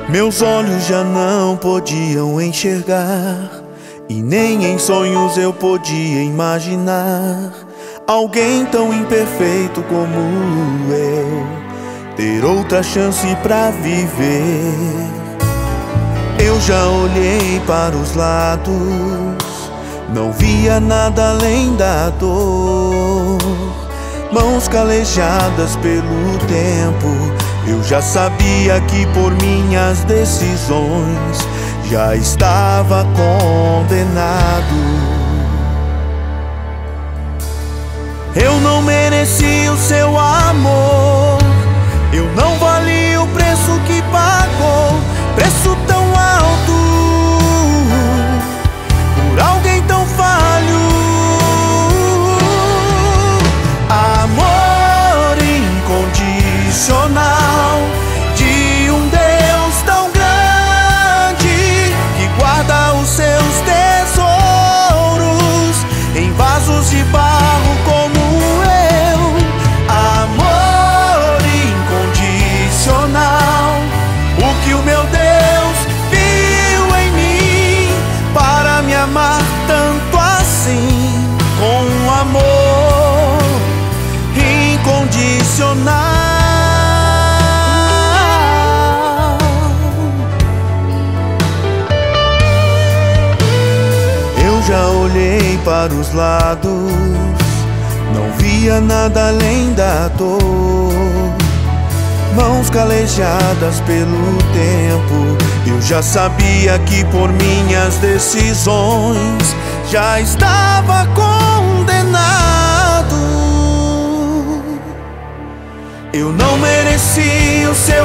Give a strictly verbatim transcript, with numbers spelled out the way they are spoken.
Meus olhos já não podiam enxergar, e nem em sonhos eu podia imaginar alguém tão imperfeito como eu ter outra chance pra viver. Eu já olhei para os lados, não via nada além da dor. Mãos calejadas pelo tempo, eu já sabia que por minhas decisões já estava condenado. Eu não mereci o seu amor, eu não vali o preço que pagou, preço tão alto por alguém tão falho. Amor incondicional de um Deus tão grande que guarda os seus tesouros em vasos de barro como eu. Amor incondicional, o que o meu Deus viu em mim para me amar tanto assim, com um amor incondicional. Eu já olhei para os lados, não via nada além da dor. Mãos calejadas pelo tempo, eu já sabia que por minhas decisões já estava condenado. Eu não mereci o seu